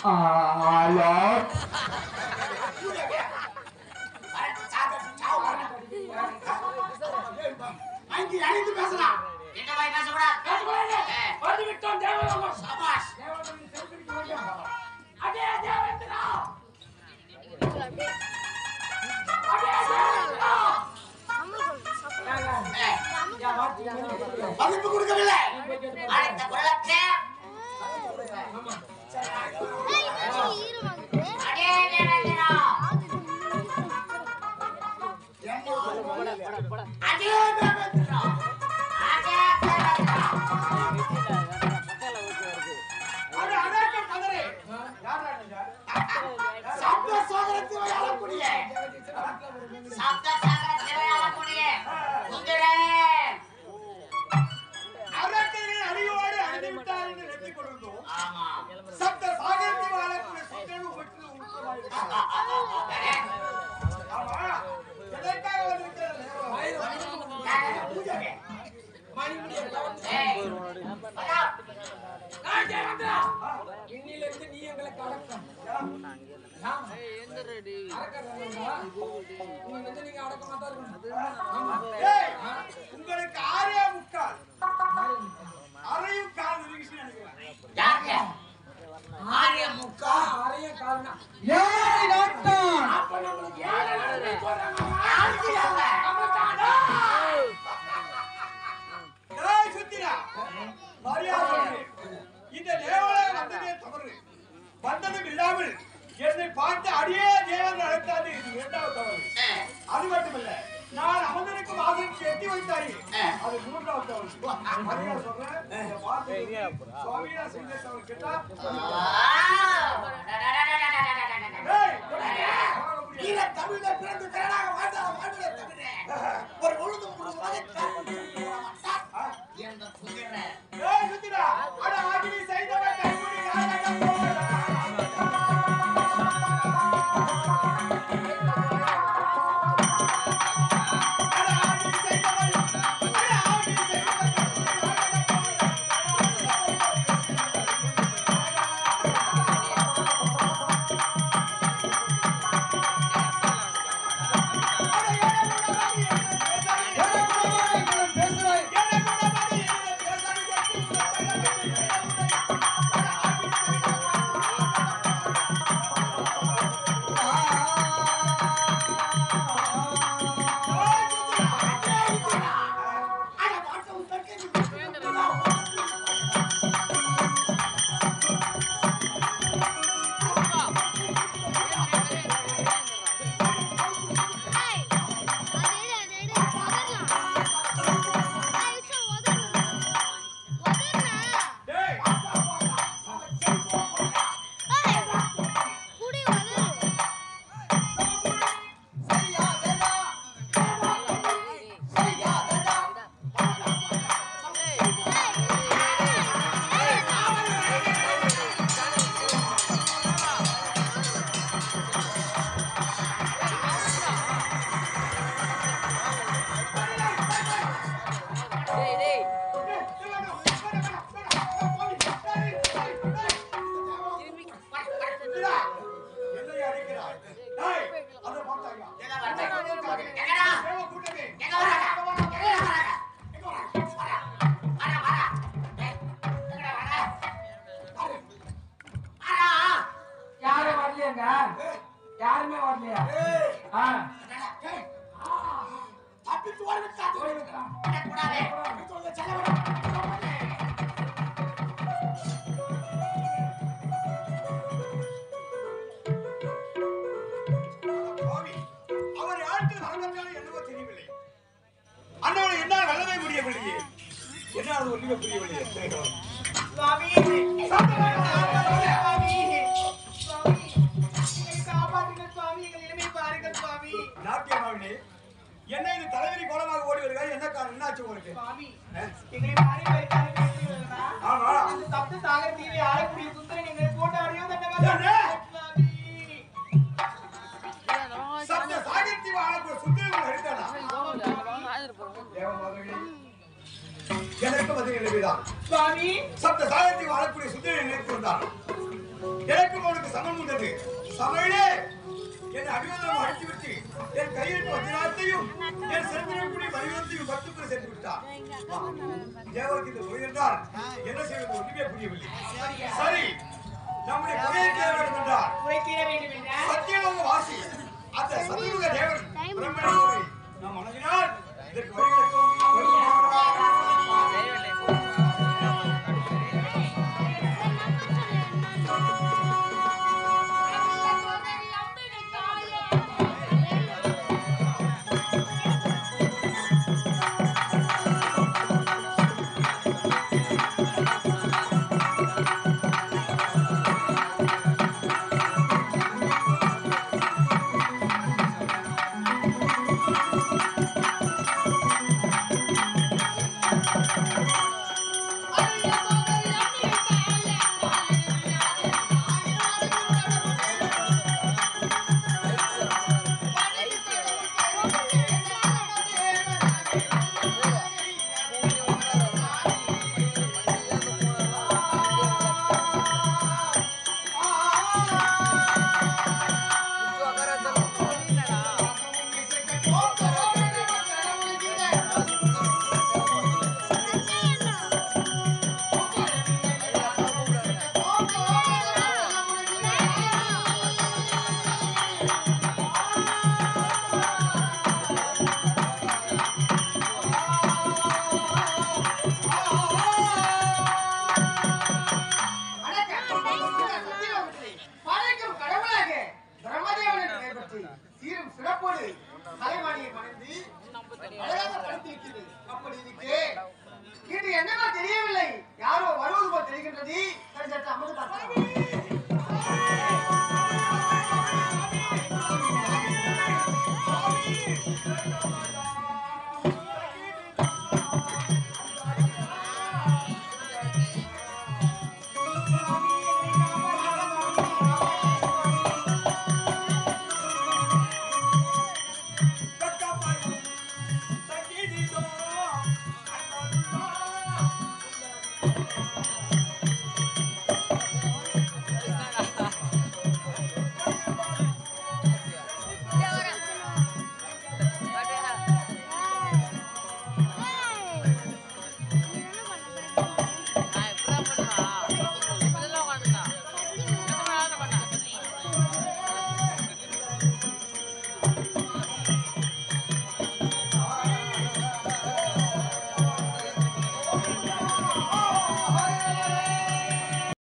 Hello அங்கே அழைத்து பேசலாம். என்ன வாய் பேசக்கூடாது. வந்து விட்டோம் தேவலோகம். சபாஷ். தேவலோகம் செல்பிக்கு வந்தோம். அடே தேவேந்திரா. மதிப்பு கொடுக்கவில்லை. அடுத்த குரலத்தை அடே தேவேந்திரா. அடே தேவேந்திரா. அடே தேவேந்திரா. அடே அடே கதரே. யாரா நீங்க? சப்த சாகரத்தை ஆளக்கூடிய சப்த சாகரத்தை ஆளக்கூடிய குதிரை அரக்கனை அடியோடு அடிவிட்டார் என்று நெட்டி கொண்டிருந்தோம். ஆமா சப்த சாகரத்தை வாழக்கூடிய சுத்தனு ஒற்று உட்கார்ந்து. ஆமா. எதற்காக வந்திருக்கிறது? பூஜை இன்னிலிருந்து நீ எங்களை கடக்கம். உங்களுக்கு ஆறே முக்கால் அரையும் கால் நினைக்கிறேன். யாருங்க ஆரிய முக்கா அரையும் கால்னா ஏழை நாட்டான் அப்ப நம்மளுக்கு ஏழை நாடு போறாங்க. யாருக்கு யாருங்க ஏய் சுத்திரா மரியாதை இந்த தேவலோகம் வந்ததே தவறு. வந்ததும் இல்லாமல் என்னை பார்த்து அடியே தேவன் அழைத்தாது இது இரண்டாவது தவறு. அது மட்டுமல்ல நான் அமர்ந்திருக்கும் ஆசனத்தை எட்டி வைத்தாயே அது மூன்றாவது தவறு. மரியாதை சொல்றேன் இந்த வார்த்தை சுவாமியா சிங்கத்தவர் கேட்டா நீல தமிழ்ல பிறந்து திறனாக வாழ்ந்தால வாழ்ந்த தமிழே ஒரு முழுதும் என்ற குதிரை ஏய் சுத்திரா அட ஆகினி செய்தவ கைமுடி நாடகம் போடா. யாருமே வரலையா? அவர் யாருக்கு வரங்கத்தாலும் என்னவோ தெரியவில்லை. அண்ணவனை என்னால் வெல்லவே முடியவில்லையே. என்ன அது ஒன்றுமே புரியவில்லையே. சுவாமி நாட்டியமாவினே என்ன இது தலைவரி கோலமாக ஓடி வருகிறாய்? என்ன காரணம்? என்னாச்சு உங்களுக்கு? ஆமா சப்த சாகர் தீவை ஆளக்கூடிய சுந்தரன் எங்களை போட்டு அறியோ சப்த சாகர் தீவை ஆளக்கூடிய சுந்தரன் அடித்தானா? எனக்கு பதில் எழுதிதான் சுவாமி சப்த சாகர் தீவை ஆளக்கூடிய சுந்தரன் நினைத்து வந்தான். எனக்கு ஒரு சமம் உண்டது. சமையலே என் அடிவதம் அடித்துவிட்டு என் கையில் வஜ்ராத்தையும் என் செலுத்தினக்கூடிய வலியுறுத்தையும் பத்துக்குள் சேர்த்து விட்டார். தேவருக்கு இந்த பொய் என்றால் என்ன செய்வது ஒன்றுமே புரியவில்லை. சரி, நம்முடைய பொய்யை தீர வேண்டும் என்றால் சத்தியலோக வாசி அந்த சதுர்முக தேவன் பிரம்மனை நாம் வணங்கினால் இதற்கு வழிகளுக்கும்